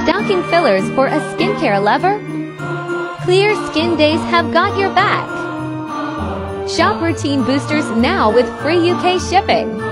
Stocking fillers for a skincare lover? Clear Skin Days have got your back. Shop routine boosters now with free UK shipping.